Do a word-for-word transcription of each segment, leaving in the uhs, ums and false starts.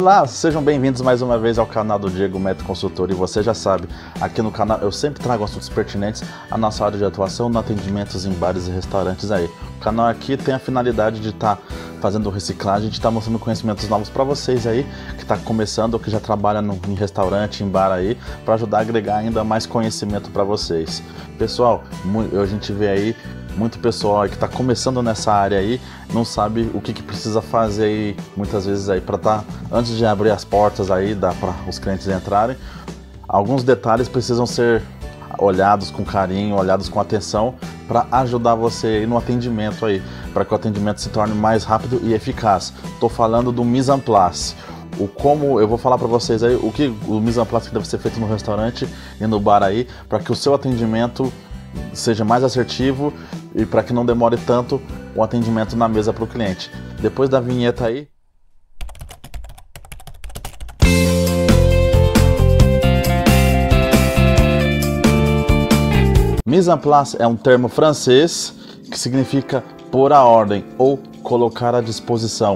Olá, sejam bem-vindos mais uma vez ao canal do Diego Método Consultor. E você já sabe, aqui no canal eu sempre trago assuntos pertinentes à nossa área de atuação no atendimentos em bares e restaurantes aí. O canal aqui tem a finalidade de estar tá fazendo reciclagem, de estar tá mostrando conhecimentos novos para vocês aí, que está começando ou que já trabalha no, em restaurante, em bar aí, para ajudar a agregar ainda mais conhecimento para vocês. Pessoal, a gente vê aí muito pessoal que está começando nessa área aí, não sabe o que, que precisa fazer aí, muitas vezes aí para estar, tá, antes de abrir as portas aí, dá para os clientes entrarem, alguns detalhes precisam ser olhados com carinho, olhados com atenção, para ajudar você aí no atendimento aí, para que o atendimento se torne mais rápido e eficaz. Estou falando do mise en place. O como eu vou falar para vocês aí o que o mise en place que deve ser feito no restaurante e no bar aí, para que o seu atendimento seja mais assertivo e para que não demore tanto o atendimento na mesa para o cliente. Depois da vinheta aí. Mise en place é um termo francês que significa pôr a ordem ou colocar à disposição.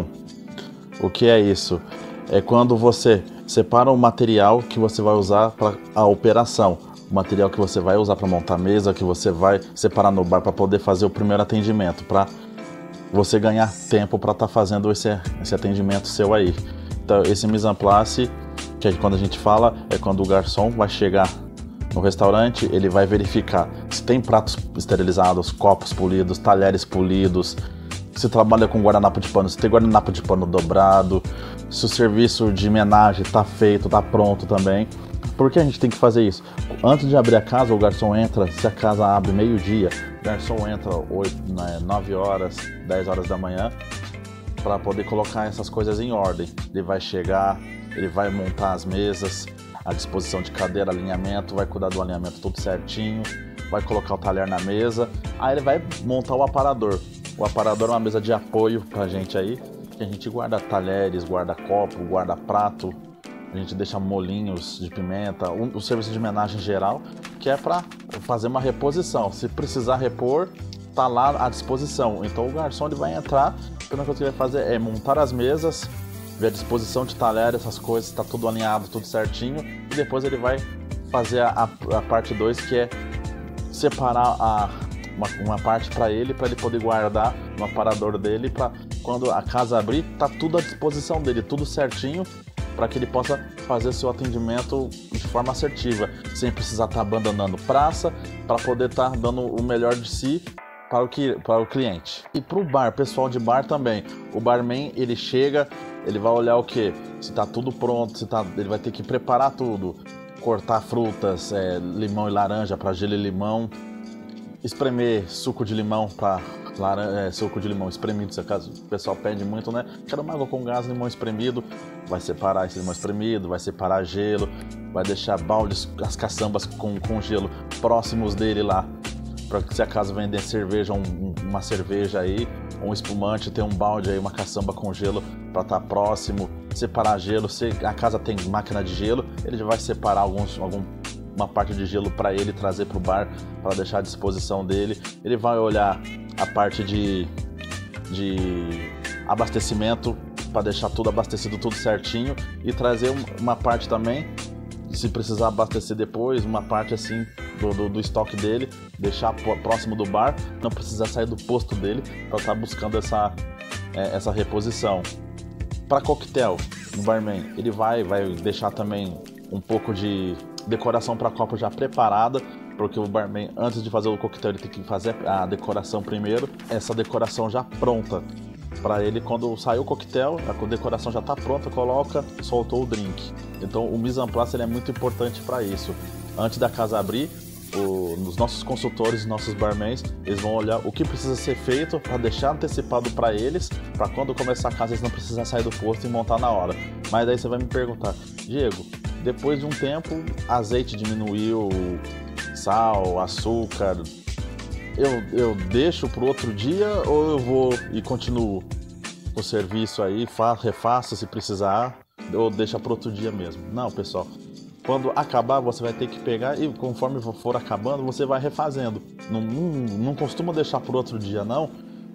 O que é isso? É quando você separa o material que você vai usar para a operação. O material que você vai usar para montar a mesa, que você vai separar no bar para poder fazer o primeiro atendimento, para você ganhar tempo para estar tá fazendo esse, esse atendimento seu aí. Então, esse mise en place, que é quando a gente fala, é quando o garçom vai chegar no restaurante, ele vai verificar se tem pratos esterilizados, copos polidos, talheres polidos, se trabalha com guardanapo de pano, se tem guardanapo de pano dobrado, se o serviço de homenagem está feito, está pronto também. Por que a gente tem que fazer isso? Antes de abrir a casa, o garçom entra, se a casa abre meio-dia, o garçom entra oito, nove horas, dez horas da manhã, para poder colocar essas coisas em ordem. Ele vai chegar, ele vai montar as mesas, a disposição de cadeira, alinhamento, vai cuidar do alinhamento tudo certinho, vai colocar o talher na mesa, aí ele vai montar o aparador. O aparador é uma mesa de apoio pra gente aí, que a gente guarda talheres, guarda copo, guarda prato, a gente deixa molinhos de pimenta, o, o serviço de homenagem geral, que é para fazer uma reposição. Se precisar repor, tá lá à disposição. Então o garçom ele vai entrar, a primeira coisa que ele vai fazer é montar as mesas, ver a disposição de talher, essas coisas, está tudo alinhado, tudo certinho, e depois ele vai fazer a, a parte dois, que é separar a, uma, uma parte para ele, para ele poder guardar no aparador dele, para quando a casa abrir, tá tudo à disposição dele, tudo certinho, para que ele possa fazer seu atendimento de forma assertiva, sem precisar estar abandonando praça, para poder estar dando o melhor de si para o, que, para o cliente. E para o bar, pessoal de bar também, o barman ele chega, ele vai olhar o que? Se está tudo pronto, se tá, ele vai ter que preparar tudo, cortar frutas, é, limão e laranja para gelo e limão, espremer suco de limão para é, suco de limão espremido, se acaso o pessoal pede muito, né? Quero uma água com gás, limão espremido, vai separar esse limão espremido, vai separar gelo, vai deixar baldes, as caçambas com, com gelo próximos dele lá, para que se acaso vender cerveja, um, uma cerveja aí, um espumante, tem um balde aí, uma caçamba com gelo para estar tá próximo, separar gelo, se a casa tem máquina de gelo, ele já vai separar alguns, algum uma parte de gelo para ele trazer para o bar, para deixar à disposição dele. Ele vai olhar a parte de, de abastecimento, para deixar tudo abastecido, tudo certinho, e trazer uma parte também, se precisar abastecer depois, uma parte assim do, do, do estoque dele, deixar próximo do bar, não precisar sair do posto dele para estar tá buscando essa, é, essa reposição. Para coquetel, no barman, ele vai, vai deixar também um pouco de decoração para copo já preparada, porque o barman, antes de fazer o coquetel, ele tem que fazer a decoração primeiro, essa decoração já pronta, para ele, quando sair o coquetel, a decoração já está pronta, coloca, soltou o drink. Então o mise en place ele é muito importante para isso. Antes da casa abrir, o, os nossos consultores, nossos barmans, eles vão olhar o que precisa ser feito para deixar antecipado para eles, para quando começar a casa eles não precisam sair do posto e montar na hora. Mas daí você vai me perguntar, Diego, depois de um tempo, azeite diminuiu, sal, açúcar, eu, eu deixo para o outro dia ou eu vou e continuo o serviço aí, faço, refaço se precisar, ou deixa para outro dia mesmo? Não, pessoal, quando acabar você vai ter que pegar e conforme for acabando você vai refazendo. Não, não, não costuma deixar para outro dia não,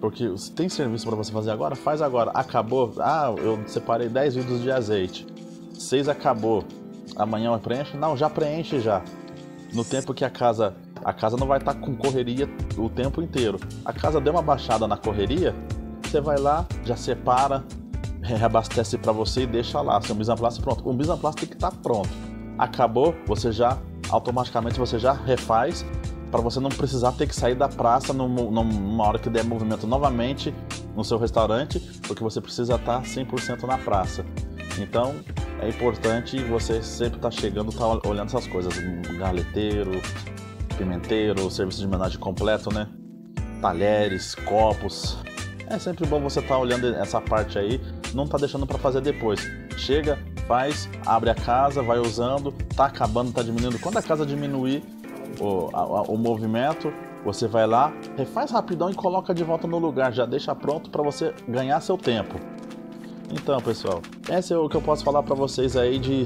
Porque se tem serviço para você fazer agora, faz agora. Acabou, ah, eu separei dez vidros de azeite, seis acabou, amanhã eu preencho? Não, já preenche já. No tempo que a casa, a casa não vai estar com correria o tempo inteiro. A casa deu uma baixada na correria, você vai lá, já separa, reabastece para você e deixa lá, seu mise en place pronto. O mise en place tem que estar pronto. Acabou, você já, automaticamente você já refaz, para você não precisar ter que sair da praça numa hora que der movimento novamente no seu restaurante, porque você precisa estar cem por cento na praça. Então, é importante você sempre estar chegando, estar olhando essas coisas, galeteiro, pimenteiro, serviço de homenagem completo, né? Talheres, copos. É sempre bom você estar olhando essa parte aí, não tá deixando para fazer depois. Chega, faz, abre a casa, vai usando, tá acabando, tá diminuindo. Quando a casa diminuir o, a, o movimento, você vai lá, refaz rapidão e coloca de volta no lugar, já deixa pronto para você ganhar seu tempo. Então, pessoal, esse é o que eu posso falar para vocês aí de,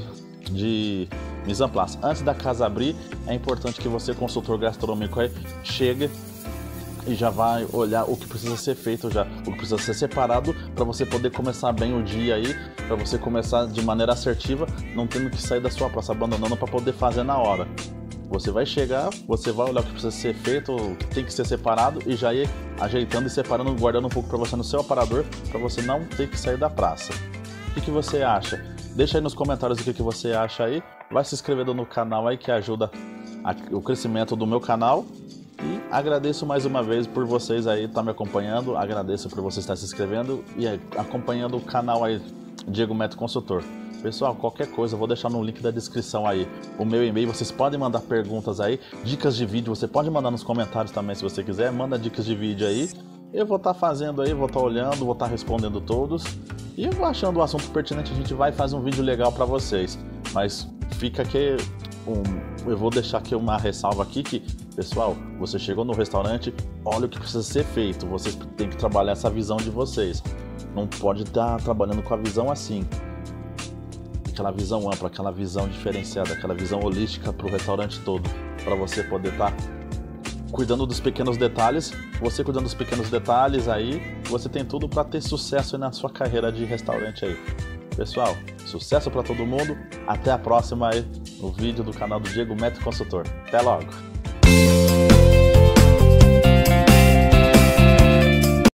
de mise en place. Antes da casa abrir, é importante que você, consultor gastronômico, aí, chegue e já vai olhar o que precisa ser feito já, o que precisa ser separado para você poder começar bem o dia aí, para você começar de maneira assertiva, não tendo que sair da sua praça, abandonando para poder fazer na hora. Você vai chegar, você vai olhar o que precisa ser feito, o que tem que ser separado e já ir ajeitando e separando, guardando um pouco para você no seu aparador, para você não ter que sair da praça. O que, que você acha? Deixa aí nos comentários o que, que você acha aí. Vai se inscrevendo no canal aí que ajuda a, o crescimento do meu canal. E agradeço mais uma vez por vocês aí estar me acompanhando. Agradeço por você estar se inscrevendo e acompanhando o canal aí, Diego Metro Consultor. Pessoal, qualquer coisa, eu vou deixar no link da descrição aí o meu e-mail, vocês podem mandar perguntas aí, dicas de vídeo, você pode mandar nos comentários também se você quiser, manda dicas de vídeo aí, eu vou estar tá fazendo aí, vou estar tá olhando, vou estar tá respondendo todos, e eu vou achando o assunto pertinente, a gente vai fazer um vídeo legal para vocês, mas fica aqui, um, eu vou deixar aqui uma ressalva aqui que, pessoal, você chegou no restaurante, olha o que precisa ser feito, vocês têm que trabalhar essa visão de vocês, não pode estar tá trabalhando com a visão assim, aquela visão ampla, aquela visão diferenciada, aquela visão holística para o restaurante todo, para você poder estar tá cuidando dos pequenos detalhes. Você cuidando dos pequenos detalhes aí, você tem tudo para ter sucesso na sua carreira de restaurante aí. Pessoal, sucesso para todo mundo. Até a próxima aí no vídeo do canal do Diego Metro Consultor. Até logo.